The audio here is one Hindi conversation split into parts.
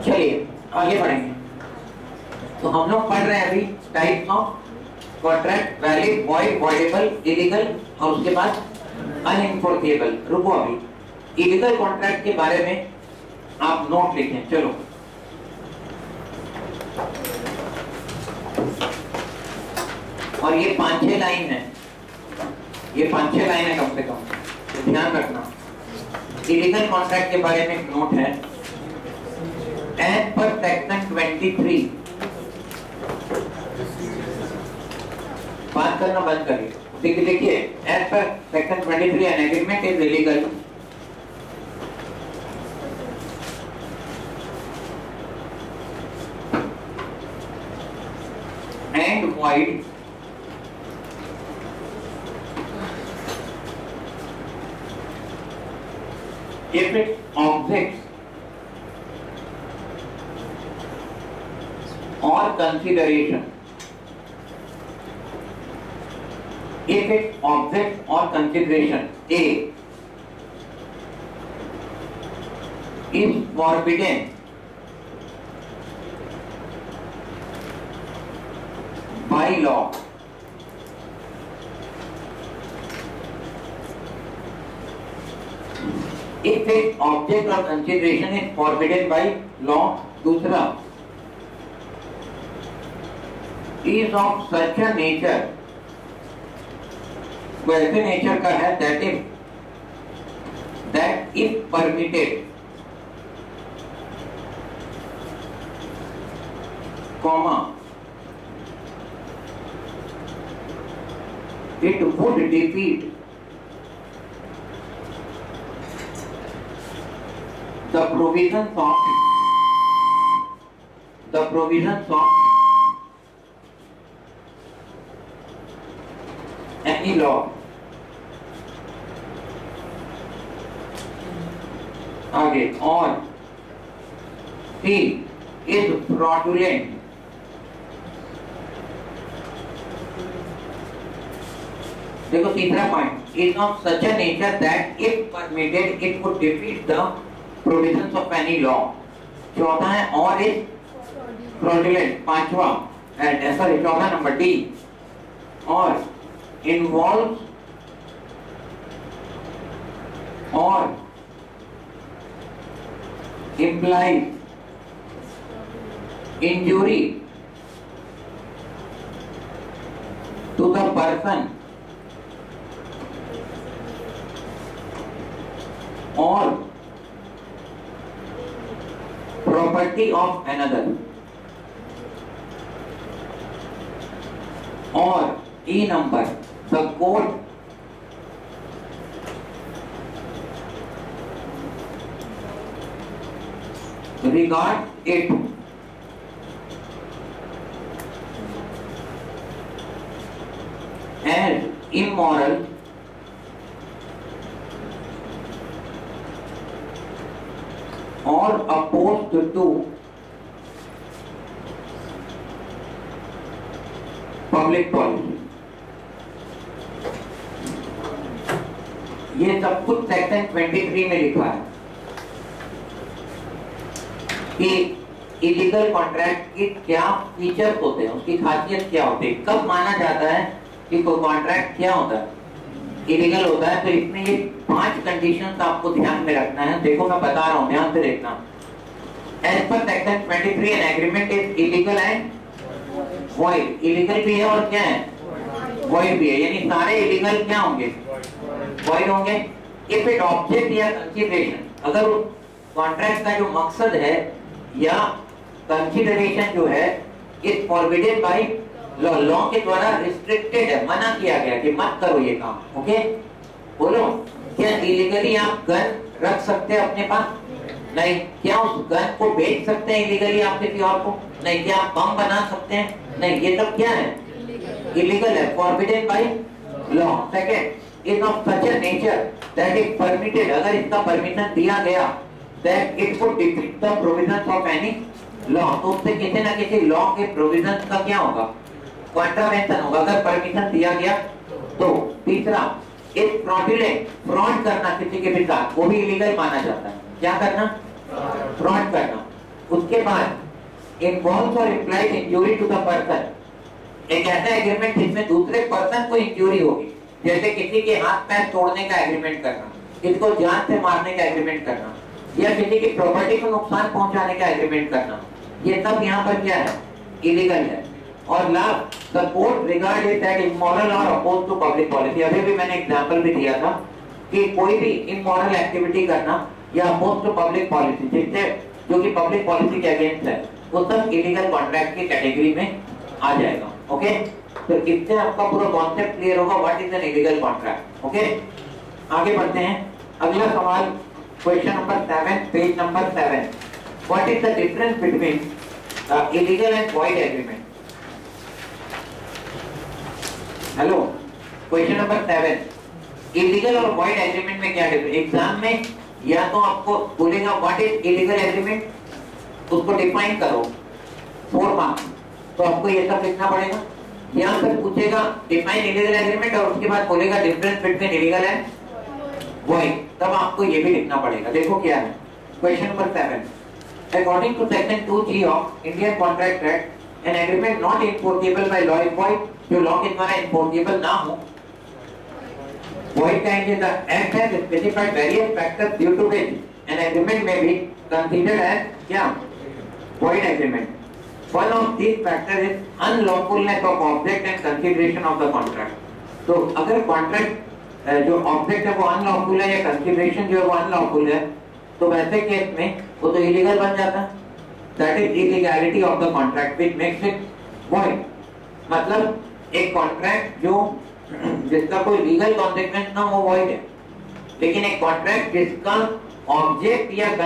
चलिए आगे बढ़ेंगे। तो हम लोग पढ़ रहे हैं अभी types of contract, valid, void, voidable, illegal और उसके बाद अनइंफोर्सेबल। रुको, अभी इलीगल कॉन्ट्रैक्ट के बारे में आप नोट लिखें। चलो और ये 5-6 लाइन है, ये 5-6 लाइन है कम से कम, तो ध्यान रखना। इलीगल कॉन्ट्रैक्ट के बारे में एक नोट है। एज पर सेक्शन 23, बात करना बंद करिए। देखिए, एज पर section 23 an agreement is illegal and void if its objects or consideration A is forbidden by law, if its object or consideration is forbidden by law। दूसरा, is of such a nature, वो ऐसे नेचर का है that if permitted, comma, it would defeat the provisions of any law। आगे, और he is fraudulent देखो तीसरा point, is of such a nature that if permitted it would defeat the provisions of any law। चौथा है और is fraudulent। पांचवा सॉरी चौथा नंबर डी, और involves or implies injury to the person or property of another। और E number, the court regards it as immoral or opposed to public policy। ये सब कुछ सेक्शन 23 में लिखा है कि इलीगल कॉन्ट्रैक्ट के क्या फीचर्स होते हैं, उसकी खासियत क्या होती है, कब माना जाता है कि कोई कॉन्ट्रैक्ट क्या होता है, इलीगल होता है। तो इसमें ये 5 कंडीशंस आपको ध्यान में रखना है। देखो मैं बता रहा हूँ, ध्यान से देखना। एज पर section 23 an agreement is illegal and void. Illegal भी है और क्या है, वॉइड भी है, यानी सारे इलीगल क्या होंगे, वॉइड होंगे। इफ इट ऑब्जेक्ट या कंसीडरेशन, अगर कॉन्ट्रैक्ट का जो मकसद है या कंसीडरेशन जो है is forbidden by law, law के द्वारा रिस्ट्रिक्टेड है, मना किया गया कि मत करो ये काम। ओके, बोलो, क्या इलीगली आप गन रख सकते हैं अपने पास? नहीं। क्या उस गन को बेच सकते हैं इलीगली आप किसी और को? नहीं। क्या आप बम बना सकते हैं? नहीं। ये सब क्या है, इलीगल है, forbidden by law. Second, is of such a nature that if permitted, अगर इसका परमिशन दिया गया, that it would defeat the provisions of any law, तो उससे किसी ना किसी लॉ के प्रोविजंस का क्या होगा, कॉन्ट्रावेंशन होगा अगर परमिशन दिया गया तो। तीसरा, इस फ्रॉडुलेंट, फ्रॉड करना किसी के भी साथ, वो भी इलीगल माना जाता है। क्या करना, फ्रॉड करना। उसके बाद involve or implied injury to the person, एक ऐसा एग्रीमेंट जिसमें दूसरे पर्सन को इंजरी होगी, जैसे किसी के हाथ पैर तोड़ने का एग्रीमेंट करना, किसी को जान से मारने का एग्रीमेंट करना, या किसी की प्रॉपर्टी को नुकसान पहुंचाने का एग्रीमेंट करना, ये सब यहाँ पर क्या है, इलीगल है। और last support regard is that immoral और अपोज टू पब्लिक पॉलिसी, अभी भी मैंने एग्जांपल भी दिया था कि कोई भी इमोरल एक्टिविटी करना या अपोज टू पब्लिक पॉलिसी जिससे जो कि पब्लिक पॉलिसी के अगेंस्ट है, वो सब इलीगल कॉन्ट्रैक्ट की कैटेगरी में आ जाएगा। ओके, तो इससे आपका पूरा कॉन्सेप्ट क्लियर होगा what is an illegal contract. Okay, आगे बढ़ते हैं। अगला सवाल question number 7, page number 7, what is the difference between illegal and void agreement. Hello, question number 7, illegal और वॉइड एग्रीमेंट में क्या डिफरेंस। एग्जाम में या तो आपको बोलेगा व्हाट इज इलीगल एग्रीमेंट, उसको डिफाइन करो 4 मार्क्स, तो आपको ये सब लिखना पड़ेगा। या फिर पूछेगा डिफाइन इलीगल एग्रीमेंट और उसके बाद बोलेगा difference between illegal and void, तब आपको ये भी लिखना पड़ेगा। देखो क्या है question number 7, according to section 2G of Indian contract act, an agreement not enforceable by law is void, जो लॉ के द्वारा इन्फोर्सेबल ना हो वॉइड कहेंगे। The act has specified various factors due to which an agreement may be considered as क्या, void agreement. One of these factors is unlawfulness of object and consideration of the contract. तो अगर कॉन्ट्रैक्ट जो ऑब्जेक्ट है वो अनलॉफुल है या कंसिडरेशन जो है वो अनलॉफुल है, तो वैसे केस में वो तो इलीगल बन जाता है। That is illegality of the contract which makes it void. मतलब एक कॉन्ट्रैक्ट जो जिसका कोई लीगल कॉन्सिक्वेंस ना हो वॉइड है, लेकिन एक कॉन्ट्रैक्ट जिसका ऑब्जेक्ट या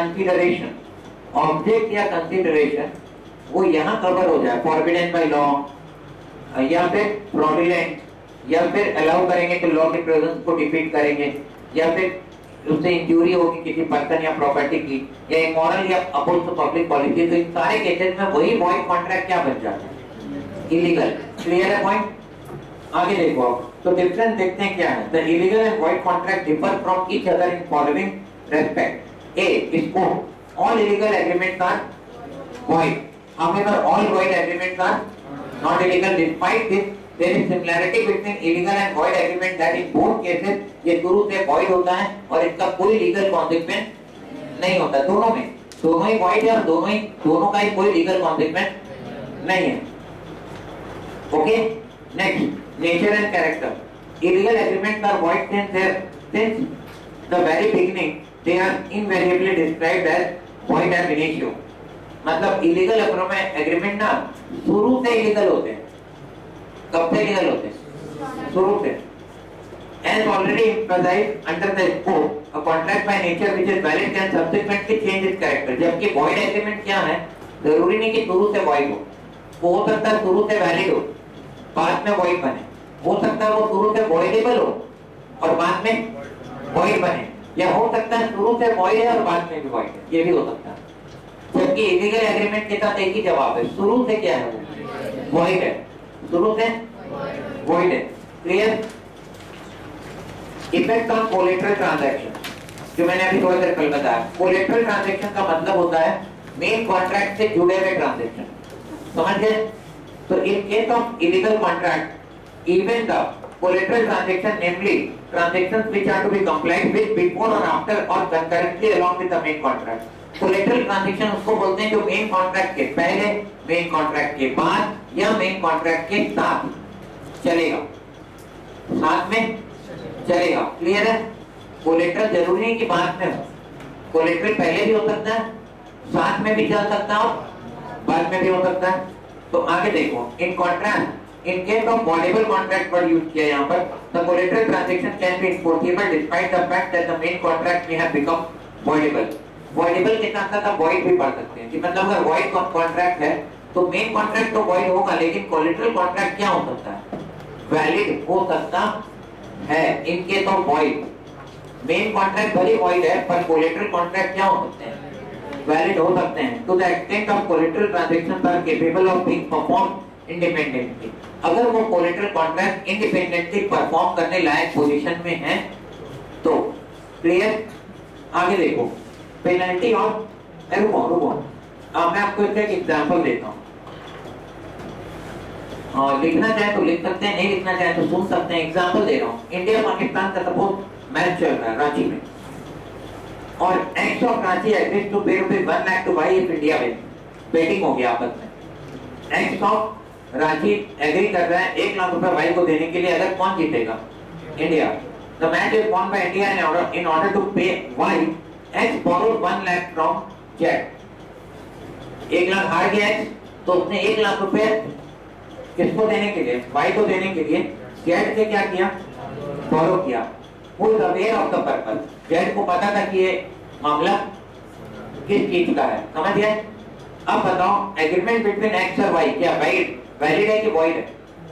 कंसिडरेशन वो यहाँ कवर हो जाए, फॉरबिडन बाय लॉ या फिर फ्रॉडुलेंट, या फिर अलाउ करेंगे तो लॉ के प्रेजेंस को डिफीट करेंगे, या फिर उससे इंजरी होगी किसी पर्सन या प्रॉपर्टी की, या इमोरल या अपोज टू पब्लिक पॉलिसी, तो इन सारे केसेस में वही वॉइड कॉन्ट्रैक्ट क्या बन जाता है, इलीगल। क्लियर है पॉइंट। आगे देखो आप, तो डिफरेंस देखते हैं क्या है। The illegal and void contract differ from each other in following respect. A, scope, all illegal agreements are void, however all void agreements are not illegal. Despite this there is similarity between illegal and void agreement that in both cases ये शुरू से void होता है और इसका कोई legal consequence नहीं होता। दोनों ही void है और दोनों का ही कोई legal consequence नहीं है। Okay, next, nature and character. Illegal agreements are void since the very beginning they are invariably described as void ab initio. मतलब इलीगल एग्रीमेंट ना शुरू से इलीगल होते हैं। कब से इलीगल होते हैं? शुरू से। As already emphasized under the scope, a contract by nature which is valid can subsequently change its character. जबकि void agreement क्या है, जरूरी नहीं कि शुरू से void हो सकता है शुरू से valid हो, बाद में void बने, हो सकता है वो शुरू से voidable हो और बाद में void बने, या हो सकता है शुरू से void है और बाद में भी void है, ये भी हो सकता है। जबकि इलीगल एग्रीमेंट के साथ एक ही जवाब है, शुरू से क्या है, वॉइड है, शुरू से वॉइड है। Clear. Effect on collateral transaction, जो मैंने अभी थोड़ी देर पहले बताया, कोलेटरल ट्रांजैक्शन का मतलब होता है मेन कॉन्ट्रैक्ट से जुड़े हुए ट्रांजैक्शन, समझ गए। तो in case of illegal contract even the collateral transaction, namely transactions which are to be complied with before or after or concurrently along with the main contract. Collateral transaction उसको बोलते हैं जो मेन कॉन्ट्रैक्ट के पहले, मेन कॉन्ट्रैक्ट के बाद या मेन कॉन्ट्रैक्ट के साथ चलेगा, साथ में चलेगा। क्लियर है। कोलेटरल जरूरी नहीं कि बाद में हो, कोलेटरल पहले भी हो सकता है, साथ में भी चल सकता है, बाद में भी हो सकता है। तो आगे देखो, in contract in case of voidable contract word use किया यहाँ पर, the collateral transaction can be enforceable despite the fact that the main contract may have become voidable. Voidable के साथ साथ आप वॉइड भी पढ़ सकते हैं कि मतलब अगर वॉइड कॉन्ट्रैक्ट है तो मेन कॉन्ट्रैक्ट तो वॉइड होगा, लेकिन कोलेटरल कॉन्ट्रैक्ट क्या हो सकता है, वैलिड हो सकता है। In case of void, main contract भले वॉइड है पर कोलेटरल कॉन्ट्रैक्ट क्या हो सकते हैं, वैलिड हो सकते हैं। To the extent of collateral transactions are capable of being performed independently, अगर वो कोलेटरल कॉन्ट्रैक्ट इंडिपेंडेंटली परफॉर्म करने लायक पोजीशन में है तो। क्लियर। आगे देखो, पेनल्टी और रुको अब मैं आपको एक एग्जांपल देता हूँ, और लिखना चाहे तो लिख सकते हैं, नहीं लिखना चाहे तो सुन सकते हैं। एग्जांपल दे रहा हूँ, इंडिया पाकिस्तान का सपोज मैच चल रहा है रांची में, और X of Ranchi agrees to pay rupees 1 lakh to Y if India win. Betting हो गया आपस में, एक्स ऑफ रांची एग्री कर रहा है 1 लाख रुपए वाई को देने के लिए, अगर कौन जीतेगा? India. The match is won by India in order to pay Y. X borrowed 1 lakh from Z. 1 lakh हार गया X, तो उसने 1 लाख रुपए किसको देने के लिए? Y को देने के लिए Z से क्या किया? बोरो किया। Who is aware of the purpose? Z को पता था कि ये मामला किस चीज का है, समझ गए? अब बताओ, एग्रीमेंट बिटवीन X और Y क्या वैलिड है कि वॉइड है?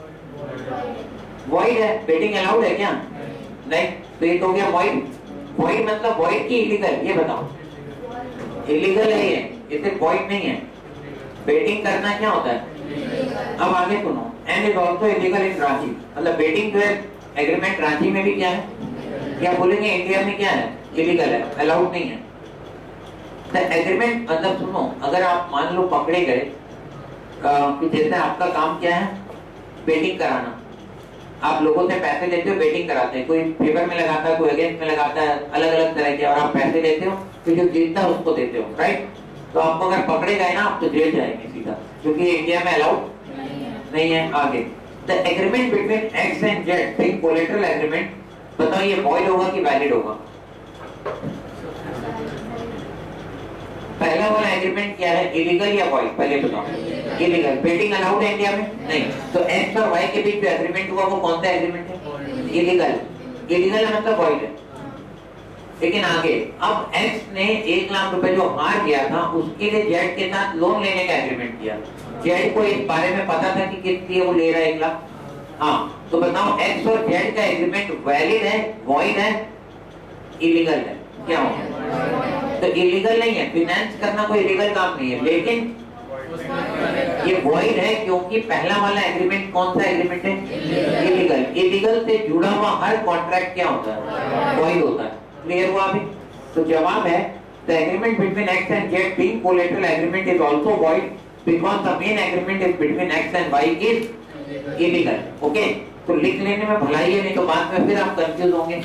वॉइड है। बेटिंग अलाउड है क्या? नहीं। तो ये तो हो गया वॉइड। वॉइड मतलब वॉइड की इलीगल, ये बताओ। इलीगल है ये सिर्फ वॉइड नहीं है। बेटिंग करना क्या होता है? अब आगे सुनो, and is also illegal in Ranchi. मतलब बेटिंग जो है एग्रीमेंट रांची में भी क्या है? क्या बोलेंगे इंडिया में क्या है? इलीगल है, अलाउड नहीं है। तो एग्रीमेंट मतलब सुनो, अगर आप मान लो पकड़े गए कि जैसे आपका काम क्या है? बेटिंग कराना। आप लोगों से पैसे लेते हो, बेटिंग कराते हैं, कोई फेवर में लगाता है, कोई अगेंस्ट में लगाता है, अलग अलग तरह के, और आप पैसे लेते हो, फिर जो जीतता है उसको देते हो, राइट? तो आपको अगर पकड़े गए ना, आप तो जेल जाएंगे सीधा, क्योंकि इंडिया में अलाउड नहीं है। आगे, the agreement between X and Z being collateral agreement, बताओ ये वॉइड होगा कि वैलिड होगा? पहला वाला एग्रीमेंट क्या है? इलीगल या वॉइड? पहले बताओ। इलीगल। बेटिंग अलाउड है इंडिया में? नहीं। तो एक्स और वाई के बीच जो एग्रीमेंट हुआ वो कौन सा एग्रीमेंट है? इलीगल। इलीगल है मतलब वॉइड है। लेकिन आगे, अब एक्स ने 1 लाख रुपए जो हार गया था उसके लिए जेड के साथ लोन लेने का एग्रीमेंट किया। जेड को इस बारे में पता था कि कितनी वो ले रहा है 1 लाख। हाँ, तो बताओ एक्स और जेड का एग्रीमेंट वैलिड है, वॉइड है, इलीगल है? क्या होगा? तो इलीगल नहीं है, फाइनेंस करना कोई इलीगल काम नहीं है, लेकिन ये वॉइड है क्योंकि पहला वाला एग्रीमेंट कौन सा एग्रीमेंट है? इलीगल। इलीगल से जुड़ा हुआ हर कॉन्ट्रैक्ट क्या होता है? वॉइड होता है। क्लियर हुआ अभी? तो जवाब है, the agreement between X and Z being collateral agreement is also void because the main agreement is between X and Y is illegal. Okay, तो लिख लेने में भलाई है, नहीं तो बाद में फिर आप कंफ्यूज होंगे।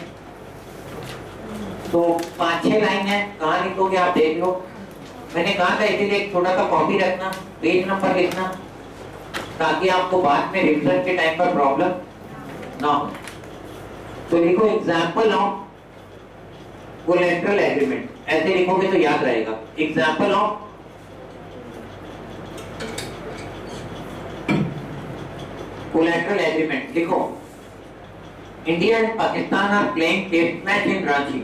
तो 5-6 लाइन है, कहाँ लिखोगे आप देख लो। मैंने कहा था इसीलिए एक छोटा सा कॉपी रखना, पेज नंबर लिखना, ताकि आपको बाद में रिविजन के टाइम पर प्रॉब्लम ना हो। तो लिखो एग्जांपल ऑफ कोलैटरल एग्रीमेंट, ऐसे लिखोगे तो याद रहेगा। एग्जांपल ऑफ कोलैटरल एग्रीमेंट लिखो, India and Pakistan are playing test match in Ranchi.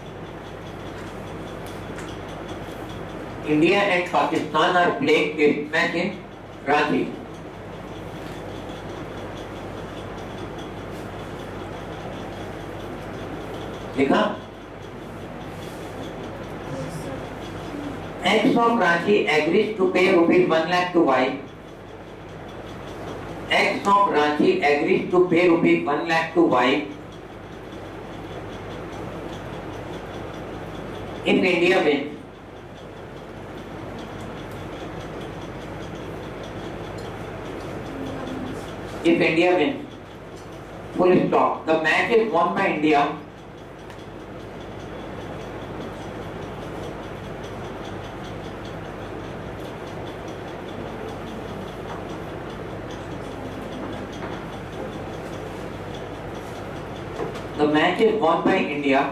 India and Pakistan are playing test match in Ranchi. देखा? X of Ranchi agrees to pay rupees 1 lakh to Y. X of Ranchi agrees to pay rupees 1 lakh to Y if India wins. If India wins, full stop. The match is won by India. The match is won by India,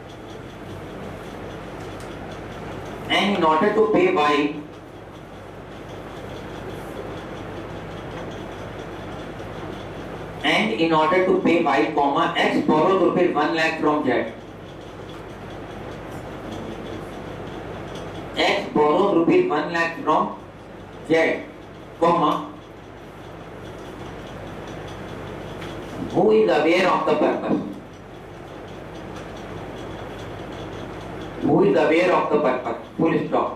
and in order to pay Y, and in order to pay Y, X borrowed rupees 1 lakh from Z. X borrowed rupees 1 lakh from Z, who is aware of the purpose? Who is aware of the purpose? Full stop.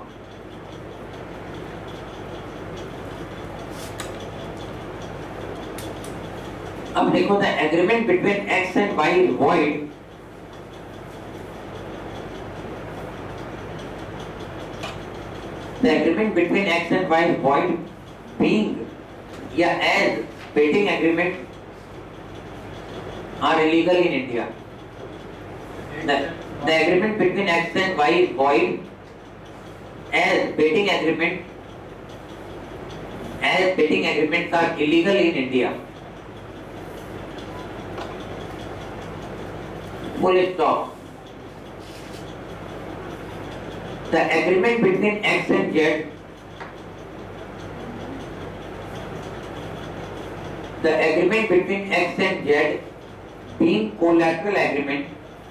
अब देखो, the agreement between X and Y is void the agreement between X and Y is void being या as betting agreement are illegal in India. The agreement between X and Y is void as betting agreements are illegal in India. Full stop. The agreement between X and Z, the agreement between X and Z being collateral agreement,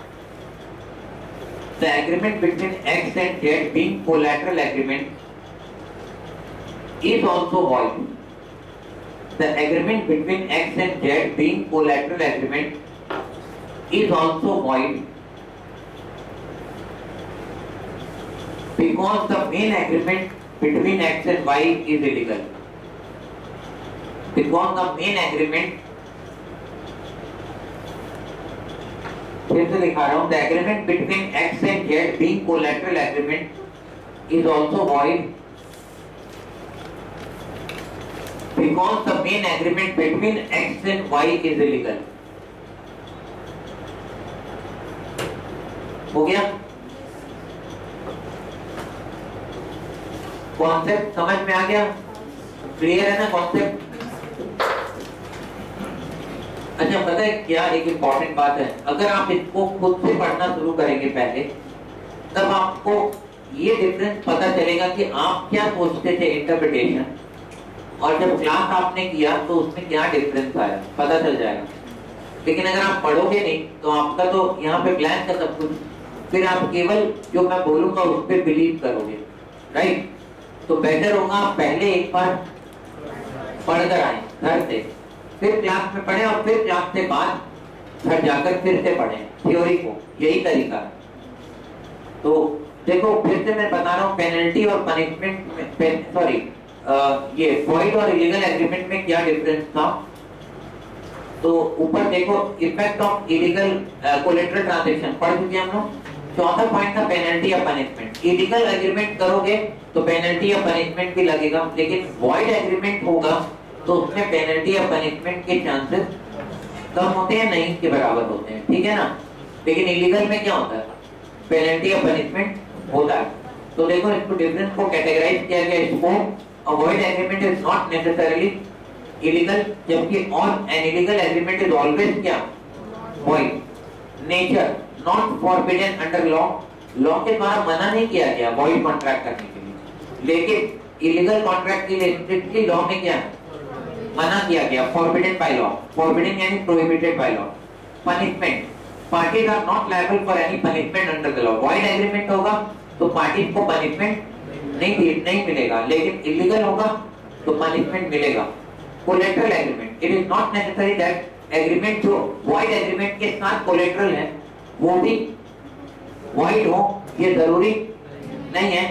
the agreement between X and Z being collateral agreement is also void. The agreement between X and Z being collateral agreement is also void because the main agreement between X and Y is illegal. Because the main agreement, फिर से लिखा रहा हूँ, the agreement between X and Z being collateral agreement is also void because the main agreement between X and Y is illegal. हो गया? कॉन्सेप्ट समझ में आ गया? क्लियर है ना कॉन्सेप्ट? अच्छा, पता है क्या एक इम्पोर्टेंट बात है, अगर आप इसको खुद से पढ़ना शुरू करेंगे पहले, तब आपको ये डिफरेंस पता चलेगा कि आप क्या सोचते थे इंटरप्रिटेशन, और जब क्लास आपने किया तो उसमें क्या डिफरेंस आया पता चल जाएगा। लेकिन अगर आप पढ़ोगे नहीं तो आपका तो यहाँ पे ब्लैंक है सब कुछ, फिर आप केवल जो मैं बोलूंगा उस पर बिलीव करोगे, राइट? तो बेटर होगा आप पहले एक बार पढ़कर आए घर से, फिर क्लास में पढ़े और फिर क्लास से बाद घर जाकर फिर से पढ़े थ्योरी को, यही तरीका है। तो देखो फिर से मैं बता रहा हूँ, पेनल्टी और पनिशमेंट सॉरी ये वॉइड और इलीगल एग्रीमेंट में क्या डिफरेंस था। तो ऊपर देखो, effect of illegal collateral transaction पढ़ चुके हम लोग। चौथा पॉइंट था पेनल्टी या पनिशमेंट। इलीगल एग्रीमेंट करोगे तो पेनल्टी या पनिशमेंट भी लगेगा, लेकिन वॉइड एग्रीमेंट होगा तो उसमें पेनल्टी या पनिशमेंट के चांसेस कम होते हैं, नहीं के बराबर होते हैं, ठीक है ना। लेकिन इलीगल में क्या होता है, पेनल्टी या पनिशमेंट होता है। तो देखो इसको डिफरेंस को कैटेगराइज किया गया, इसको avoid agreement is not necessarily illegal, जबकि on an illegal agreement is always क्या, void. Nature not forbidden under law, law के द्वारा मना नहीं किया गया वॉइड कॉन्ट्रैक्ट करने के लिए, लेकिन इलीगल कॉन्ट्रैक्ट के लिए स्ट्रिक्टली लॉ में क्या मना किया गया, फॉरबिडन बाय लॉ। फॉरबिडन यानी prohibited by law. Punishment, parties are not liable for any punishment under the law. Void agreement होगा तो पार्टीज को पनिशमेंट नहीं मिलेगा, लेकिन इलीगल होगा तो पनिशमेंट मिलेगा। Collateral agreement, it is not necessary that agreement जो वॉइड एग्रीमेंट के साथ कोलेटरल है वो भी वॉइड हो, ये जरूरी नहीं है,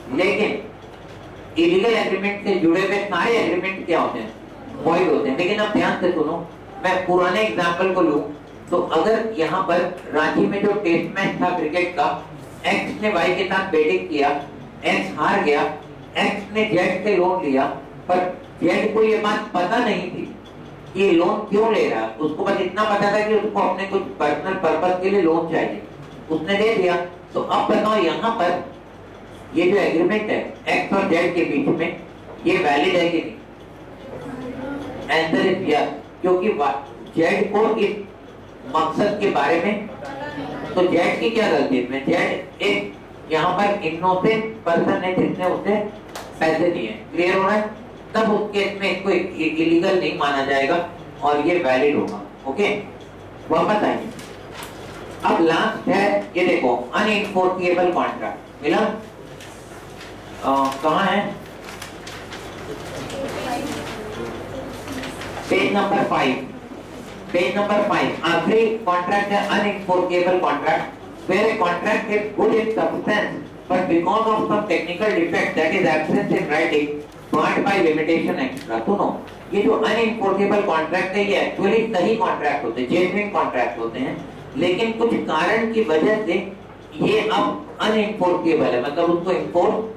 लेकिन इलीगल एग्रीमेंट से जुड़े हुए सारे एग्रीमेंट क्या होते हैं, वॉइड होते हैं। लेकिन अब ध्यान से सुनो, मैं पुराने एग्जांपल को लूं तो अगर यहाँ पर रांची में जो टेस्ट मैच था क्रिकेट का, एक्स ने वाई के साथ बैटिंग किया, एक्स हार गया, एक्स ने जेड से लोन लिया, पर जेड को ये बात पता नहीं थी कि लोन क्यों ले रहा है, उसको बस इतना पता था कि उसको अपने कुछ पर्सनल पर्पस के लिए लोन चाहिए, उसने दे दिया। तो अब बताओ यहाँ पर ये जो एग्रीमेंट है एक्स और जेड के बीच में, ये वैलिड है कि नहीं? आंसर इज यस, क्योंकि जेड को इस मकसद के बारे में, तो जेड की क्या गलती है इसमें, जेड एक यहाँ पर इनोसेंट पर्सन है जिसने उसे पैसे दिए, क्लियर हो रहा है, तब उस केस में इसको इलीगल नहीं माना जाएगा और ये वैलिड होगा। ओके, वापस आइए। अब लास्ट है ये देखो, अनइंफोर्सिएबल कॉन्ट्रैक्ट मिला, कहाँ है, पेज नंबर 5। पेज नंबर 5 आखिरी कॉन्ट्रैक्ट है unenforceable contract, where a contract is good in substance but because of some technical defect that is absent in writing barred by limitation extra। सुनो, ये जो अनइंफोर्सिएबल कॉन्ट्रैक्ट है ये एक्चुअली सही कॉन्ट्रैक्ट होते हैं, जेन्युइन कॉन्ट्रैक्ट होते हैं, लेकिन कुछ कारण की वजह से ये अब अनइंफोर्सिएबल है, मतलब उसको इंफोर्स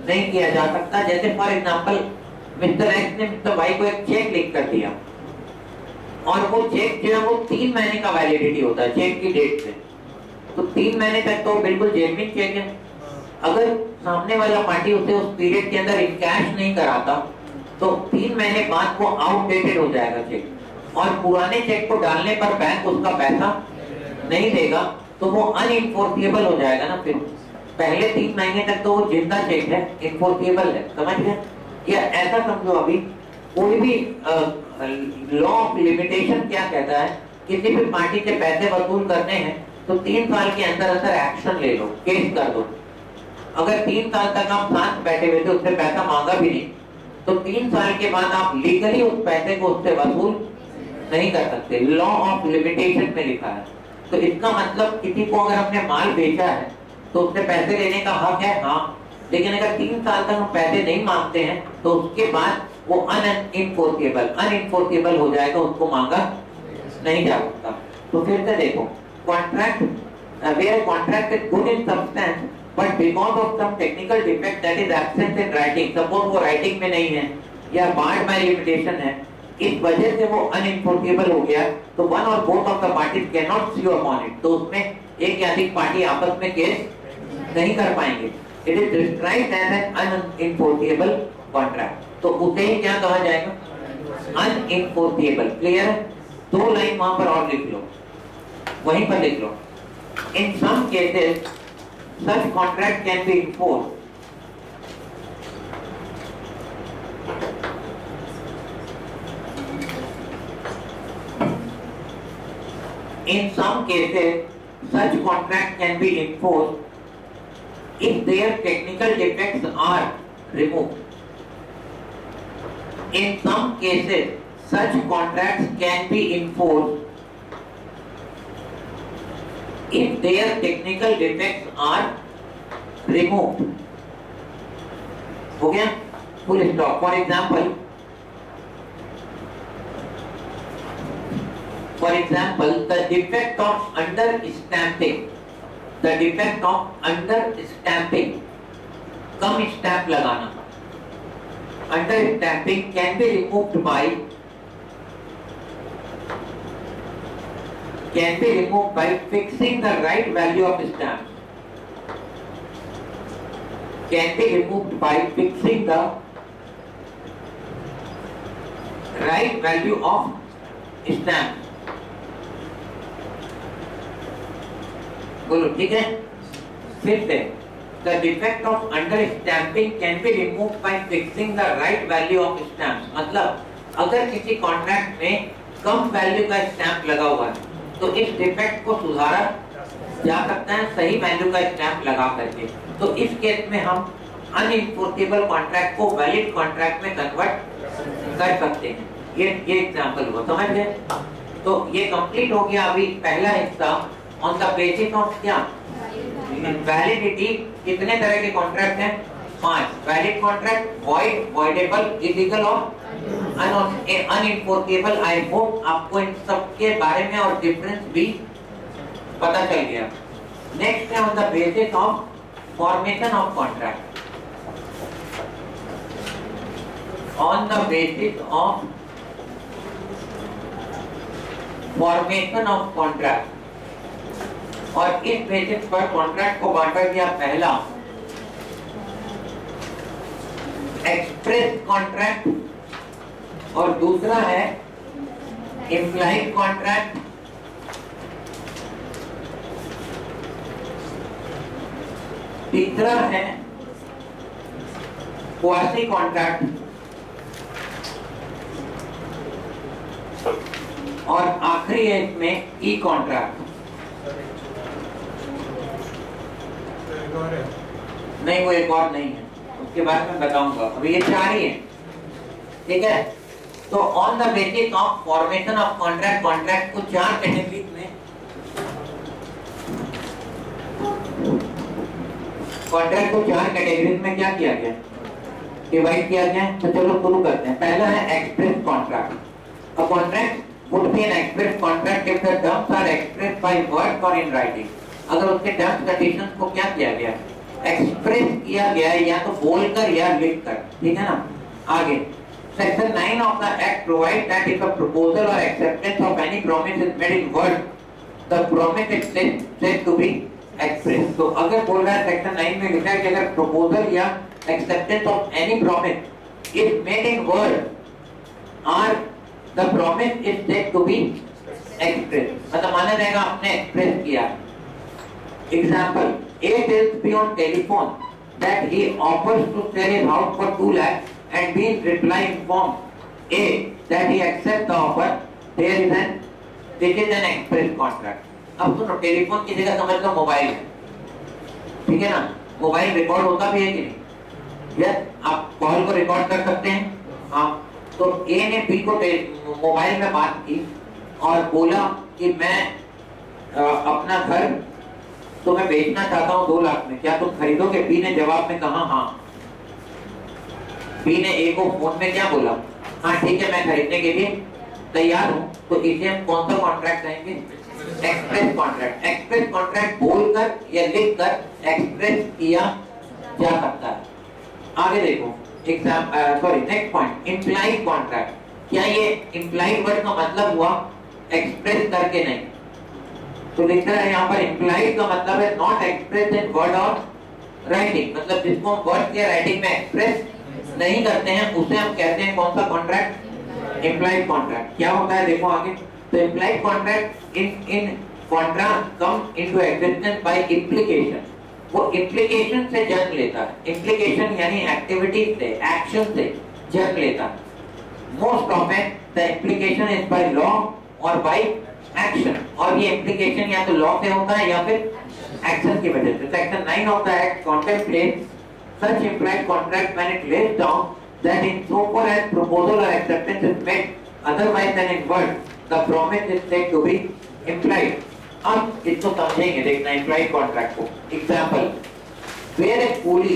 नहीं किया जा सकता। जैसे फॉर एग्जांपल मिस्टर एक्स ने मिस्टर वाई को एक चेक लिख कर दिया और वो चेक जो है वो 3 महीने का वैलिडिटी होता है चेक की डेट से, तो 3 महीने तक तो बिल्कुल जेन्युइन चेक है। अगर सामने वाला पार्टी उसे उस पीरियड के अंदर इन कैश नहीं कराता तो 3 महीने बाद वो आउटडेटेड हो जाएगा चेक, और पुराने चेक को डालने पर बैंक उसका पैसा नहीं देगा तो वो अनइंफोर्सेबल हो जाएगा ना। फिर पहले 3 महीने तक तो वो जिंदा चेक है, इन्फोर्सेबल है, समझ गए? या ऐसा समझो, अभी कोई भी लॉ ऑफ लिमिटेशन क्या कहता है, किसी भी पार्टी से पैसे वसूल करने हैं तो 3 साल के अंदर अंदर एक्शन ले लो, केस कर दो। अगर 3 साल तक आप साथ बैठे हुए थे, उससे पैसा मांगा भी नहीं, तो 3 साल के बाद आप लीगली उस पैसे को उससे वसूल नहीं कर सकते। लॉ ऑफ लिमिटेशन में लिखा है। तो इसका मतलब किसी को अगर हमने माल बेचा है तो उससे पैसे लेने का हक है, हाँ, लेकिन अगर 3 साल तक हम पैसे नहीं मांगते हैं तो उसके बाद वो अनइंफोर्सेबल हो जाएगा, उसको मांगा नहीं जा सकता। तो फिर से देखो, contract where contract is good in substance but because of some technical defect that is absent in writing, suppose वो writing में नहीं है या barred by limitation है, इस वजह से वो अनइंफोर्सेबल हो गया, तो वन और both of the parties can not sue upon it, तो उसमें एक या अधिक पार्टी आपस में केस नहीं कर पाएंगे। It is described as an unenforceable contract, तो उसे ही क्या कहा जाएगा? अनइंफोर्सेबल। क्लियर है? 2 लाइन वहां पर और लिख लो, वहीं पर लिख लो। In some cases, such contract can be enforced. In some cases, such contract can be enforced if their technical defects are removed. In some cases, such contracts can be enforced if their technical defects are removed. हो गया? Full stop. For example, the defect of understamping, कम स्टैम्प लगाना, understamping can be removed by fixing the right value of stamp. Can be removed by fixing the right value of stamp. बोलो, ठीक है? फिर से, the defect of understamping can be removed by fixing the right value of stamp. मतलब अगर किसी कॉन्ट्रैक्ट में कम वैल्यू का स्टैम्प लगा हुआ है तो इस डिफेक्ट को सुधारा जा सकता है सही वैल्यू का स्टैम्प लगा करके। तो इस केस में हम अनइंफोर्सेबल कॉन्ट्रैक्ट को वैलिड कॉन्ट्रैक्ट में कन्वर्ट कर सकते हैं। ये एग्जांपल हुआ, समझ गए? तो ये कंप्लीट हो गया अभी पहला हिस्सा। ऑन द बेसिस ऑफ क्या? वैलिडिटी। कितने तरह के कॉन्ट्रैक्ट हैं? 5। Valid contract, void, voidable, illegal और अनइंफोर्सेबल। आई होप आपको इन सब के बारे में और डिफरेंस भी पता चल गया। नेक्स्ट है on the basis of formation of contract. On the basis of formation of contract, और इस बेसिस पर कॉन्ट्रैक्ट को बांटा गया। पहला एक्सप्रेस कॉन्ट्रैक्ट और दूसरा है इम्प्लाइड कॉन्ट्रैक्ट। तीसरा है क्वासी कॉन्ट्रैक्ट और आखिरी है इसमें ई कॉन्ट्रैक्ट। नहीं, वो एक और नहीं है, उसके बारे में बताऊंगा। अभी ये 4 ही है, ठीक है? तो on the basis of formation of contract, contract को 4 कैटेगरीज में क्या किया गया? डिवाइड किया गया। तो चलो शुरू करते हैं। पहला है express contract. A contract would be an express contract if the terms are expressed by words or in writing. अगर उसके टर्म्स कंडीशंस को क्या किया गया? एक्सप्रेस किया गया है या तो बोलकर या लिखकर, ठीक है ना। आगे section 9 of the act provide that if a proposal or acceptance of any promise is made in word the promise is said to be express. तो अगर बोल रहा है सेक्शन 9 में लिखा है कि अगर प्रपोजल या acceptance of any promise is made in word और the promise is said to be express, मतलब माना जाएगा आपने एक्सप्रेस किया। Example, A tells B on telephone that he offers to sell his house for 2 lakhs and B in reply informs A that he accepts the offer. This is an express contract. अब सुनो, टेलीफोन की जगह समझ लो मोबाइल है, ठीक है ना। मोबाइल रिकॉर्ड होता भी है कि नहीं? यस, आप कॉल को रिकॉर्ड कर सकते हैं। हाँ, तो A ने B को मोबाइल में बात की और बोला कि मैं अपना घर तो मैं बेचना चाहता हूँ 2 लाख में, क्या तुम खरीदोगे? बी ने जवाब में कहा हाँ। बी ने ए को फोन में क्या बोला? हाँ ठीक है, मैं खरीदने के लिए तैयार हूँ। तो इसे हम कौन सा कॉन्ट्रैक्ट कहेंगे? Express contract. एक्सप्रेस कॉन्ट्रैक्ट बोलकर या लिखकर एक्सप्रेस किया जा सकता है। आगे देखो, नेक्स्ट पॉइंट, इम्प्लाइड कॉन्ट्रैक्ट। क्या ये इम्प्लाइड वर्ड का मतलब हुआ एक्सप्रेस करके नहीं? तो लिख रहा है यहाँ पर इम्प्लाइड का मतलब है not express in word or writing, मतलब जिसको हम वर्ड या राइटिंग में एक्सप्रेस नहीं करते हैं उसे हम कहते हैं कौन सा कॉन्ट्रैक्ट? Implied contract. क्या होता है देखो आगे, तो implied contract in contract come into existence by implication. वो इम्प्लीकेशन से जन्म लेता है। इम्प्लीकेशन यानी एक्टिविटी से, एक्शन से जन्म लेता है। Most often the implication is by law or by action, और ये इम्प्लीकेशन या तो लॉ से होता है या फिर एक्शन की वजह से। Section 9 of the act contemplates such implied contract when it lays down that in so far as proposal or acceptance is made otherwise than in word, the promise is said to be implied. अब इसको समझेंगे, देखना implied contract को। Example, where a coolie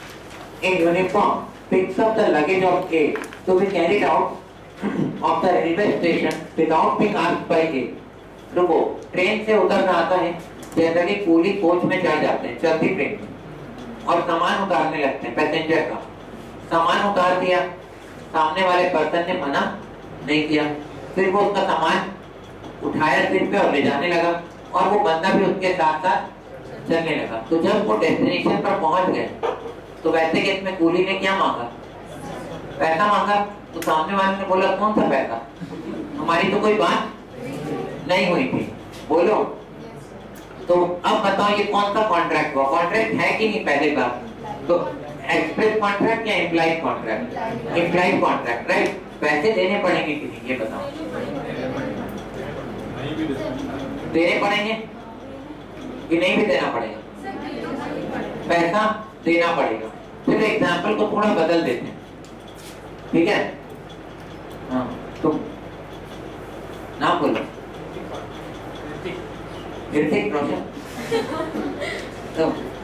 in uniform picks up the luggage of A to be carried out of the railway station without being asked by A. रुको, ट्रेन से उतरना आता है, जनरली कूली कोच में चढ़ जाते हैं, चलती ट्रेन में, और सामान उतारने लगते हैं पैसेंजर का। सामान उतार दिया, सामने वाले पर्सन ने मना नहीं किया, फिर वो उसका सामान उठाया सिर पे और ले जाने लगा, और वो बंदा भी उसके साथ साथ चलने लगा। तो जब वो डेस्टिनेशन पर पहुंच गए तो वैसे केस में कूली ने क्या मांगा? पैसा मांगा। तो सामने वाले ने बोला कौन सा पैसा, हमारी तो कोई बात नहीं हुई थी, बोलो। तो अब बताओ ये कौन सा कॉन्ट्रैक्ट हुआ? कॉन्ट्रैक्ट है कि नहीं पहले बात? तो एक्सप्रेस कॉन्ट्रैक्ट या implied contract? Implied contract, right. पैसे देने पड़ेंगे कि नहीं, ये बताओ। देने पड़ेंगे कि नहीं भी देना पड़ेगा? पैसा देना पड़ेगा। फिर एग्जाम्पल को थोड़ा बदल देते हैं, ठीक है। हाँ, तुम नाम बोलो। ऋतिक रोशन। तो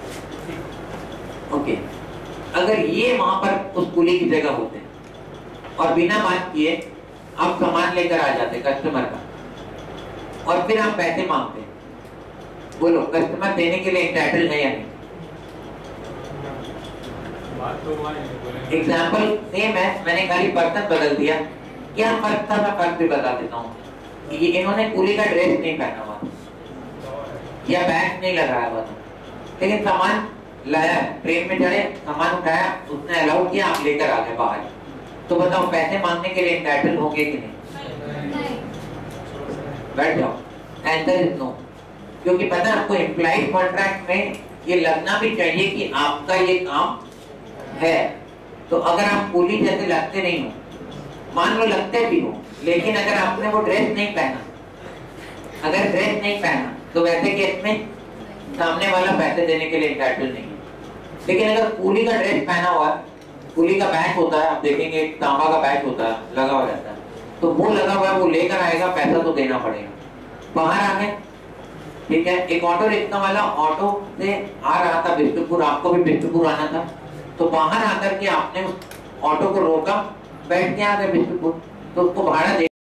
ओके, अगर ये वहां पर उस कूली की जगह होते और बिना बात किए आप सामान लेकर आ जाते कस्टमर का, और फिर आप पैसे मांगते, बोलो कस्टमर देने के लिए एंटाइटल है या नहीं? एग्जाम्पल सेम है, मैंने खाली पर्सन बदल दिया। क्या फर्क था? मैं फर्क भी बता देता हूँ। ये इन्होंने कूली का ड्रेस नहीं पहना हुआ या बैग नहीं लगाया हुआ था, लेकिन सामान लाया, ट्रेन में चढ़े, सामान उठाया, उसने अलाउ किया, आप लेकर आ गए बाहर। तो बताओ पैसे मांगने के लिए एंटाइटल होंगे कि नहीं? बैठ जाओ। आंसर इज नो, क्योंकि पता है आपको इम्प्लाइड कॉन्ट्रैक्ट में ये लगना भी चाहिए कि आपका ये काम है। तो अगर आप कूली जैसे लगते नहीं हो, मान लो लगते भी हो, लेकिन अगर आपने वो ड्रेस नहीं पहना, अगर ड्रेस नहीं पहना तो वैसे केस में सामने वाला पैसे देने के लिए एंटाइटल नहीं है। लेकिन अगर कूली का ड्रेस पहना हुआ, कूली का बैच होता है, आप देखेंगे तांबा का बैच होता है, लगा हुआ रहता है, तो वो लगा हुआ है, वो लेकर आएगा, पैसा तो देना पड़ेगा। बाहर आ गए, ठीक है। एक ऑटो रिक्शा वाला ऑटो से आ रहा था बिष्टुपुर, आपको भी बिष्टुपुर आना था, तो बाहर आकर के आपने उस ऑटो को रोका, बैठ के आ गए बिष्टुपुर, तो उसको भाड़ा दे